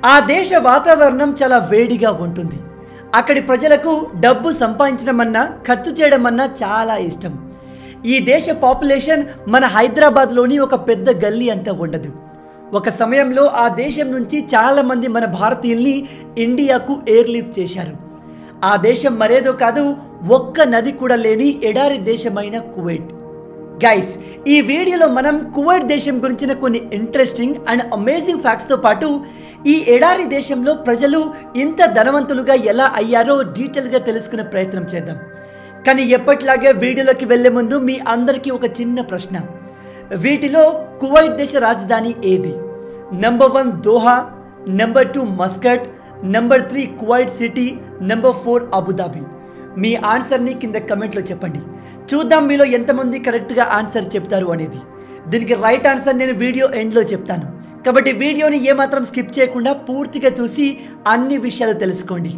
ఆ దేశ వాతావరణం చాలా వేడిగా ఉంటుంది. అక్కడి ప్రజలకు డబ్బు సంపాదించడం అన్నా ఖర్చు చేయడం అన్నా చాలా ఇష్టం. ఈ దేశ పాపులేషన్ మన హైదరాబాద్లోని ఒక పెద్ద గల్లీ అంతా ఉండదు. ఒక సమయంలో ఆ దేశం నుంచి చాలామంది మన భారతీయుల్ని ఇండియాకు ఎయిర్లిఫ్ట్ చేశారు. ఆ దేశం మరేదో కాదు, ఒక్క నది కూడా లేని ఎడారి దేశమైన కువైట్. గైస్, ఈ వీడియోలో మనం కువైట్ దేశం గురించిన కొన్ని ఇంట్రెస్టింగ్ అండ్ అమేజింగ్ ఫ్యాక్ట్స్తో పాటు ఈ ఎడారి దేశంలో ప్రజలు ఇంత ధనవంతులుగా ఎలా అయ్యారో డీటెయిల్గా తెలుసుకునే ప్రయత్నం చేద్దాం. కానీ ఎప్పటిలాగే వీడియోలోకి వెళ్లే ముందు మీ అందరికీ ఒక చిన్న ప్రశ్న. వీటిలో కువైట్ దేశ రాజధాని ఏది? Number 1 Doha, number 2 Muscat, number 3 Kuwait City, number 4 Abu Dhabi. మీ ఆన్సర్ని కింద కమెంట్లో చెప్పండి. చూద్దాం మీలో ఎంతమంది కరెక్ట్గా ఆన్సర్ చెప్తారు అనేది. దీనికి రైట్ ఆన్సర్ నేను వీడియో ఎండ్లో చెప్తాను, కాబట్టి వీడియోని ఏమాత్రం స్కిప్ చేయకుండా పూర్తిగా చూసి అన్ని విషయాలు తెలుసుకోండి.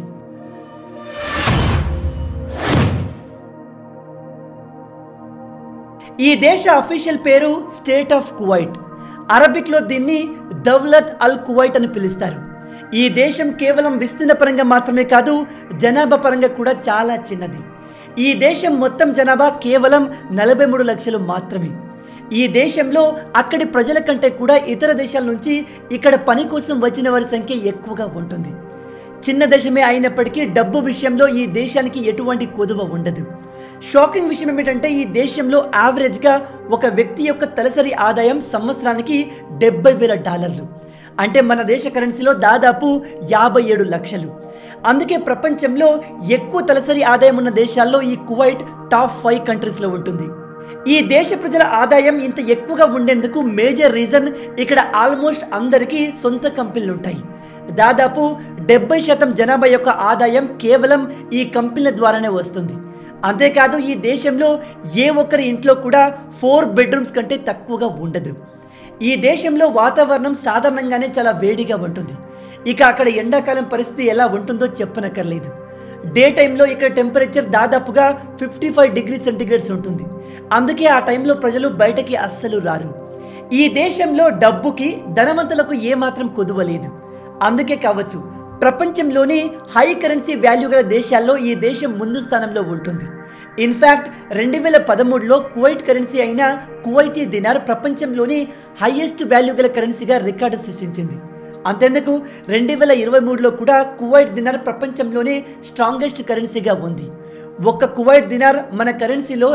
ఈ దేశ అఫీషియల్ పేరు స్టేట్ ఆఫ్ కువైట్. అరబిక్లో దీన్ని దౌలత్ అల్ కువైట్ అని పిలుస్తారు. ఈ దేశం కేవలం విస్తీర్ణ పరంగా మాత్రమే కాదు, జనాభా పరంగా కూడా చాలా చిన్నది. ఈ దేశం మొత్తం జనాభా కేవలం 43 లక్షలు మాత్రమే. ఈ దేశంలో అక్కడి ప్రజల కంటే కూడా ఇతర దేశాల నుంచి ఇక్కడ పని కోసం వచ్చిన వారి సంఖ్య ఎక్కువగా ఉంటుంది. చిన్న దేశమే అయినప్పటికీ డబ్బు విషయంలో ఈ దేశానికి ఎటువంటి కొదువ ఉండదు. షాకింగ్ విషయం ఏమిటంటే ఈ దేశంలో యావరేజ్గా ఒక వ్యక్తి యొక్క తలసరి ఆదాయం సంవత్సరానికి $70,000, అంటే మన దేశ కరెన్సీలో దాదాపు 57 లక్షలు. అందుకే ప్రపంచంలో ఎక్కువ తలసరి ఆదాయం ఉన్న దేశాల్లో ఈ కువైట్ టాప్ 5 కంట్రీస్లో ఉంటుంది. ఈ దేశ ప్రజల ఆదాయం ఇంత ఎక్కువగా ఉండేందుకు మేజర్ రీజన్ ఇక్కడ ఆల్మోస్ట్ అందరికీ సొంత కంపెనీలు ఉంటాయి. దాదాపు 70% జనాభా యొక్క ఆదాయం కేవలం ఈ కంపెనీల ద్వారానే వస్తుంది. అంతేకాదు ఈ దేశంలో ఏ ఒక్కరి ఇంట్లో కూడా 4 బెడ్రూమ్స్ కంటే తక్కువగా ఉండదు. ఈ దేశంలో వాతావరణం సాధారణంగానే చాలా వేడిగా ఉంటుంది. ఇక అక్కడ ఎండాకాలం పరిస్థితి ఎలా ఉంటుందో చెప్పనక్కర్లేదు. డే టైంలో ఇక్కడ టెంపరేచర్ దాదాపుగా 55 డిగ్రీ సెంటీగ్రేడ్స్ ఉంటుంది. అందుకే ఆ టైంలో ప్రజలు బయటకి అస్సలు రారు. ఈ దేశంలో డబ్బుకి ధనవంతులకు ఏమాత్రం కొదువలేదు. అందుకే కావచ్చు ప్రపంచంలోని హై కరెన్సీ వాల్యూ గల దేశాల్లో ఈ దేశం ముందు స్థానంలో ఉంటుంది. ఇన్ఫ్యాక్ట్ 2013లో కువైట్ కరెన్సీ అయిన కువైటీ దినార్ ప్రపంచంలోని హైయెస్ట్ వాల్యూ గల కరెన్సీగా రికార్డు సృష్టించింది. అంతేందుకు 2023లో కూడా కువైట్ దినార్ ప్రపంచంలోనే స్ట్రాంగెస్ట్ కరెన్సీగా ఉంది. ఒక్క కువైట్ దినార్ మన కరెన్సీలో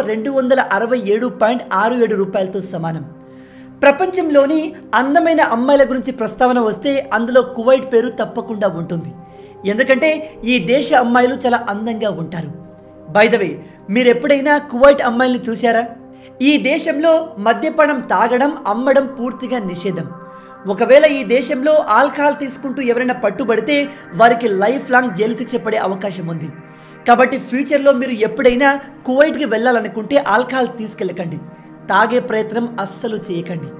267.67 రూపాయలతో సమానం. ప్రపంచంలోని అందమైన అమ్మాయిల గురించి ప్రస్తావన వస్తే అందులో కువైట్ పేరు తప్పకుండా ఉంటుంది. ఎందుకంటే ఈ దేశ అమ్మాయిలు చాలా అందంగా ఉంటారు. బై ద వే, మీరు ఎప్పుడైనా కువైట్ అమ్మాయిల్ని చూశారా? ఈ దేశంలో మద్యపానం తాగడం, అమ్మడం పూర్తిగా నిషేధం. ఒకవేళ ఈ దేశంలో ఆల్కహాల్ తీసుకుంటూ ఎవరైనా పట్టుబడితే వారికి లైఫ్ లాంగ్ జైలు శిక్ష పడే అవకాశం ఉంది. కాబట్టి ఫ్యూచర్లో మీరు ఎప్పుడైనా కువైట్కి వెళ్ళాలనుకుంటే ఆల్కహాల్ తీసుకెళ్ళకండి, తాగే ప్రయత్నం అస్సలు చేయకండి.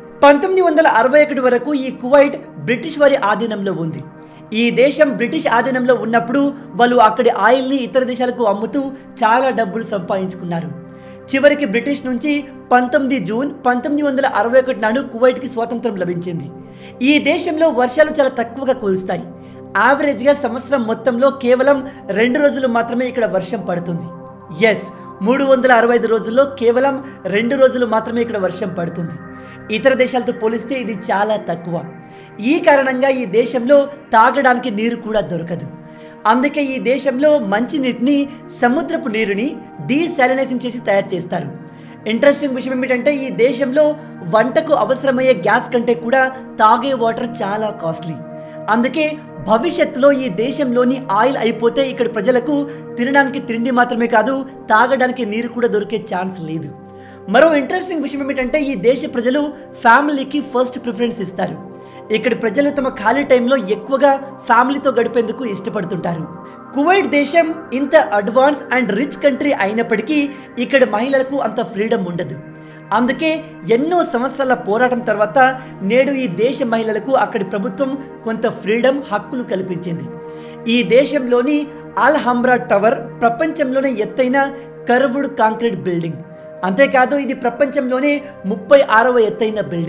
1961 వరకు ఈ కువైట్ బ్రిటిష్ వారి ఆధీనంలో ఉంది. ఈ దేశం బ్రిటిష్ ఆధీనంలో ఉన్నప్పుడు వాళ్ళు అక్కడి ఆయిల్ని ఇతర దేశాలకు అమ్ముతూ చాలా డబ్బులు సంపాదించుకున్నారు. చివరికి బ్రిటిష్ నుంచి 19 జూన్ 1961 నాడు కువైట్కి స్వాతంత్రం లభించింది. ఈ దేశంలో వర్షాలు చాలా తక్కువగా కురుస్తాయి. యావరేజ్గా సంవత్సరం మొత్తంలో కేవలం 2 రోజులు మాత్రమే ఇక్కడ వర్షం పడుతుంది. ఎస్, 365 రోజుల్లో కేవలం 2 రోజులు మాత్రమే ఇక్కడ వర్షం పడుతుంది. ఇతర దేశాలతో పోలిస్తే ఇది చాలా తక్కువ. ఈ కారణంగా ఈ దేశంలో తాగడానికి నీరు కూడా దొరకదు. అందుకే ఈ దేశంలో మంచినీటిని సముద్రపు నీరుని డీసాలినేషన్ చేసి తయారు చేస్తారు. ఇంట్రెస్టింగ్ విషయం ఏమిటంటే ఈ దేశంలో వంటకు అవసరమయ్యే గ్యాస్ కంటే కూడా తాగే వాటర్ చాలా కాస్ట్లీ. అందుకే భవిష్యత్తులో ఈ దేశంలోని ఆయిల్ అయిపోతే ఇక్కడ ప్రజలకు తినడానికి తిండి మాత్రమే కాదు, తాగడానికి నీరు కూడా దొరికే ఛాన్స్ లేదు. మరో ఇంట్రెస్టింగ్ విషయం ఏమిటంటే ఈ దేశ ప్రజలు ఫ్యామిలీకి ఫస్ట్ ప్రిఫరెన్స్ ఇస్తారు. ఇక్కడ ప్రజలు తమ ఖాళీ టైంలో ఎక్కువగా ఫ్యామిలీతో గడిపేందుకు ఇష్టపడుతుంటారు. కువైట్ దేశం ఇంత అడ్వాన్స్ అండ్ రిచ్ కంట్రీ అయినప్పటికీ ఇక్కడ మహిళలకు అంత ఫ్రీడమ్ ఉండదు. అందుకే ఎన్నో సంవత్సరాల పోరాటం తర్వాత నేడు ఈ దేశ మహిళలకు అక్కడి ప్రభుత్వం కొంత ఫ్రీడమ్, హక్కులు కల్పించింది. ఈ దేశంలోని అల్ హమ్రా టవర్ ప్రపంచంలోనే ఎత్తైన కర్వ్డ్ కాంక్రీట్ బిల్డింగ్. అంతేకాదు ఇది ప్రపంచంలోనే 36వ ఎత్తైన బిల్డింగ్.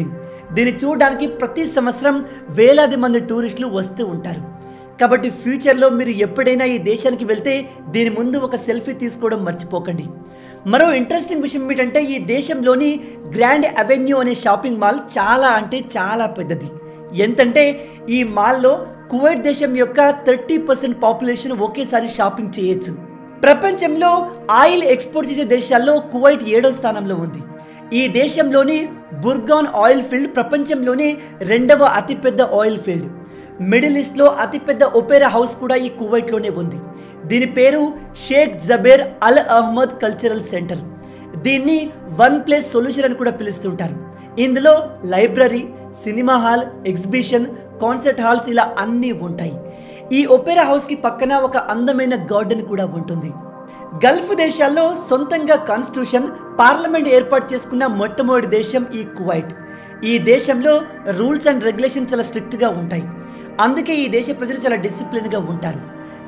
దీన్ని చూడడానికి ప్రతి సంవత్సరం వేలాది మంది టూరిస్టులు వస్తూ ఉంటారు. కాబట్టి ఫ్యూచర్లో మీరు ఎప్పుడైనా ఈ దేశానికి వెళ్తే దీని ముందు ఒక సెల్ఫీ తీసుకోవడం మర్చిపోకండి. మరో ఇంట్రెస్టింగ్ విషయం ఏమిటంటే ఈ దేశంలోని గ్రాండ్ అవెన్యూ అనే షాపింగ్ మాల్ చాలా అంటే చాలా పెద్దది. ఎంతంటే ఈ మాల్లో కువైట్ దేశం యొక్క 30% పాపులేషన్ ఒకేసారి షాపింగ్ చేయొచ్చు. ప్రపంచంలో ఆయిల్ ఎక్స్పోర్ట్ చేసే దేశాల్లో కువైట్ 7వ స్థానంలో ఉంది. ఈ దేశంలోని బుర్గాన్ ఆయిల్ ఫీల్డ్ ప్రపంచంలోనే 2వ అతిపెద్ద ఆయిల్ ఫీల్డ్. మిడిల్ ఈస్ట్లో అతిపెద్ద ఒపేరా హౌస్ కూడా ఈ కువైట్లోనే ఉంది. దీని పేరు Sheikh Jaber Al Ahmad cultural centre. దీన్ని వన్ ప్లేస్ సొల్యూషన్ అని కూడా పిలుస్తుంటారు. ఇందులో library, cinema hall, exhibition, concert halls ఇలా అన్నీ ఉంటాయి. ఈ ఒపేరా హౌస్కి పక్కన ఒక అందమైన గార్డెన్ కూడా ఉంటుంది. గల్ఫ్ దేశాల్లో సొంతంగా కాన్స్టిట్యూషన్, పార్లమెంట్ ఏర్పాటు చేసుకున్న మొట్టమొదటి దేశం ఈ కువైట్. ఈ దేశంలో రూల్స్ అండ్ రెగ్యులేషన్స్ చాలా స్ట్రిక్ట్గా ఉంటాయి. అందుకే ఈ దేశ ప్రజలు చాలా డిసిప్లిన్గా ఉంటారు.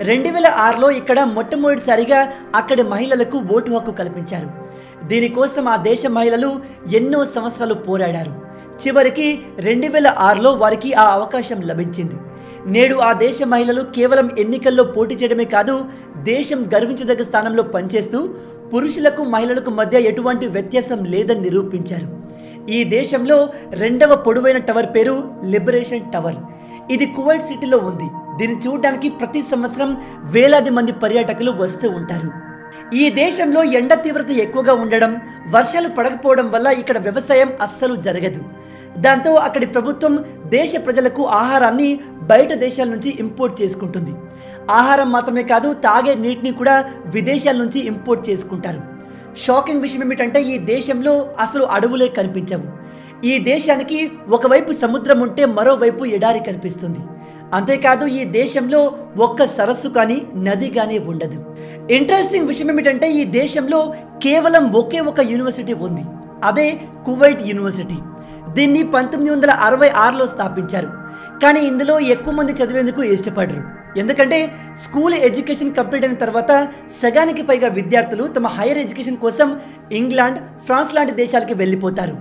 2006లో ఇక్కడ మొట్టమొదటిసారిగా అక్కడి మహిళలకు ఓటు హక్కు కల్పించారు. దీనికోసం ఆ దేశ మహిళలు ఎన్నో సంవత్సరాలు పోరాడారు. చివరికి 2006లో వారికి ఆ అవకాశం లభించింది. నేడు ఆ దేశ మహిళలు కేవలం ఎన్నికల్లో పోటీ చేయడమే కాదు, దేశం గర్వించదగ్గ స్థానంలో పనిచేస్తూ పురుషులకు మహిళలకు మధ్య ఎటువంటి వ్యత్యాసం లేదని నిరూపించారు. ఈ దేశంలో 2వ పొడవైన టవర్ పేరు లిబరేషన్ టవర్. ఇది కువైట్ సిటీలో ఉంది. దీన్ని చూడడానికి ప్రతి సంవత్సరం వేలాది మంది పర్యాటకులు వస్తూ ఉంటారు. ఈ దేశంలో ఎండ తీవ్రత ఎక్కువగా ఉండడం, వర్షాలు పడకపోవడం వల్ల ఇక్కడ వ్యవసాయం అస్సలు జరగదు. దాంతో అక్కడి ప్రభుత్వం దేశ ప్రజలకు ఆహారాన్ని బయట దేశాల నుంచి ఇంపోర్ట్ చేసుకుంటుంది. ఆహారం మాత్రమే కాదు, తాగే నీటిని కూడా విదేశాల నుంచి ఇంపోర్ట్ చేసుకుంటారు. షాకింగ్ విషయం ఏమిటంటే ఈ దేశంలో అసలు అడవులే కనిపించవు. ఈ దేశానికి ఒకవైపు సముద్రం ఉంటే మరోవైపు ఎడారి కనిపిస్తుంది. అంతేకాదు ఈ దేశంలో ఒక్క సరస్సు కానీ నది కానీ ఉండదు. ఇంట్రెస్టింగ్ విషయం ఏమిటంటే ఈ దేశంలో కేవలం ఒకే ఒక యూనివర్సిటీ ఉంది. అదే కువైట్ యూనివర్సిటీ. దీన్ని 1966లో స్థాపించారు. కానీ ఇందులో ఎక్కువ మంది చదివేందుకు ఇష్టపడరు. ఎందుకంటే స్కూల్ ఎడ్యుకేషన్ కంప్లీట్ అయిన తర్వాత సగానికి పైగా విద్యార్థులు తమ హైయర్ ఎడ్యుకేషన్ కోసం ఇంగ్లాండ్, ఫ్రాన్స్ లాంటి దేశాలకి వెళ్ళిపోతారు.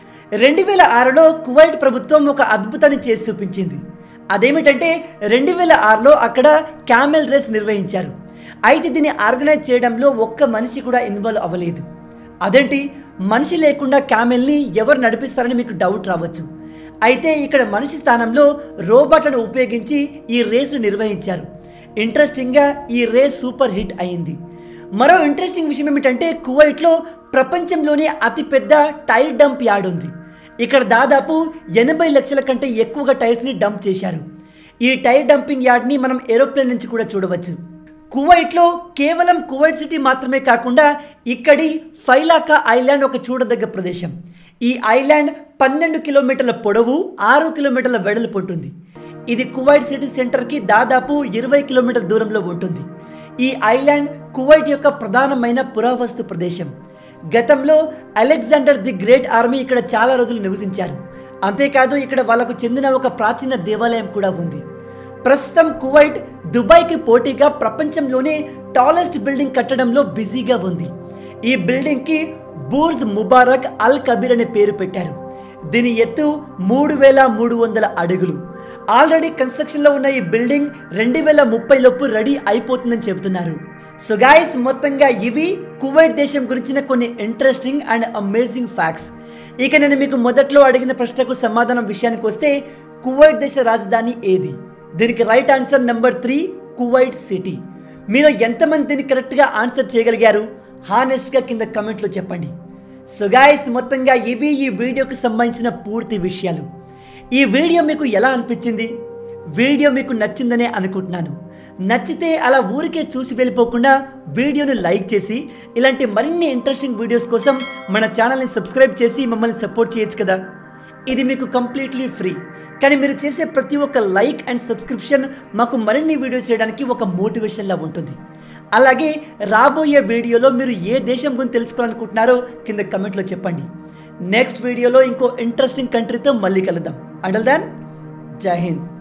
2006లో కువైట్ ప్రభుత్వం ఒక అద్భుతాన్ని చేసి చూపించింది. అదేమిటంటే 2006లో అక్కడ క్యామెల్ రేస్ నిర్వహించారు. అయితే దీన్ని ఆర్గనైజ్ చేయడంలో ఒక్క మనిషి కూడా ఇన్వాల్వ్ అవ్వలేదు. అదేంటి, మనిషి లేకుండా క్యామెల్ని ఎవరు నడిపిస్తారని మీకు డౌట్ రావచ్చు. అయితే ఇక్కడ మనిషి స్థానంలో రోబోట్లను ఉపయోగించి ఈ రేసు నిర్వహించారు. ఇంట్రెస్టింగ్గా ఈ రేస్ సూపర్ హిట్ అయింది. మరో ఇంట్రెస్టింగ్ విషయం ఏమిటంటే కువైట్లో ప్రపంచంలోనే అతిపెద్ద టైర్ డంప్ యార్డ్ ఉంది. ఇక్కడ దాదాపు 80 లక్షల కంటే ఎక్కువగా టైర్స్ని డంప్ చేశారు. ఈ టైర్ డంపింగ్ యార్డ్ని మనం ఏరోప్లేన్ నుంచి కూడా చూడవచ్చు. కువైట్లో కేవలం కువైట్ సిటీ మాత్రమే కాకుండా ఇక్కడి ఫైలాకా ఐలాండ్ ఒక చూడదగ్గ ప్రదేశం. ఈ ఐలాండ్ 12 కిలోమీటర్ల పొడవు, 6 కిలోమీటర్ల వెడల్పు ఉంటుంది. ఇది కువైట్ సిటీ సెంటర్కి దాదాపు 20 కిలోమీటర్ల దూరంలో ఉంటుంది. ఈ ఐలాండ్ కువైట్ యొక్క ప్రధానమైన పురావస్తు ప్రదేశం. గతంలో అలెగ్జాండర్ ది గ్రేట్ ఆర్మీ ఇక్కడ చాలా రోజులు నివసించారు. అంతేకాదు ఇక్కడ వాళ్ళకు చెందిన ఒక ప్రాచీన దేవాలయం కూడా ఉంది. ప్రస్తుతం కువైట్ దుబాయ్కి పోటీగా ప్రపంచంలోనే టాలెస్ట్ బిల్డింగ్ కట్టడంలో బిజీగా ఉంది. ఈ బిల్డింగ్కి బూర్జ్ ముబారక్ అల్ కబీర్ అనే పేరు పెట్టారు. దీని ఎత్తు 3300 అడుగులు. ఆల్రెడీ కన్స్ట్రక్షన్లో ఉన్న ఈ బిల్డింగ్ 2030 లోపు రెడీ అయిపోతుందని చెబుతున్నారు. సో గైస్, మొత్తంగా ఇవి కువైట్ దేశం గురించిన కొన్ని ఇంట్రెస్టింగ్ అండ్ అమేజింగ్ ఫ్యాక్ట్స్. ఇక నేను మీకు మొదట్లో అడిగిన ప్రశ్నకు సమాధానం విషయానికి వస్తే కువైట్ దేశ రాజధాని ఏది? దీనికి right answer number 3 Kuwait City. మీలో ఎంతమంది దీన్ని కరెక్ట్గా ఆన్సర్ చేయగలిగారు? హానెస్ట్గా కింద కమెంట్లో చెప్పండి. సో గైస్, మొత్తంగా ఇవి ఈ వీడియోకి సంబంధించిన పూర్తి విషయాలు. ఈ వీడియో మీకు ఎలా అనిపించింది? వీడియో మీకు నచ్చిందనే అనుకుంటున్నాను. నచ్చితే అలా ఊరికే చూసి వెళ్ళిపోకుండా వీడియోని లైక్ చేసి ఇలాంటి మరిన్ని ఇంట్రెస్టింగ్ వీడియోస్ కోసం మన ఛానల్ని సబ్స్క్రైబ్ చేసి మమ్మల్ని సపోర్ట్ చేయొచ్చు కదా. ఇది మీకు కంప్లీట్లీ ఫ్రీ. కానీ మీరు చేసే ప్రతి ఒక్క లైక్ అండ్ సబ్స్క్రిప్షన్ మాకు మరిన్ని వీడియోస్ చేయడానికి ఒక మోటివేషన్లా ఉంటుంది. అలాగే రాబోయే వీడియోలో మీరు ఏ దేశం గురించి తెలుసుకోవాలనుకుంటున్నారో కింద కమెంట్లో చెప్పండి. నెక్స్ట్ వీడియోలో ఇంకో ఇంట్రెస్టింగ్ కంట్రీతో మళ్ళీ కలుద్దాం. అంటిల్ దెన్, జై హింద్.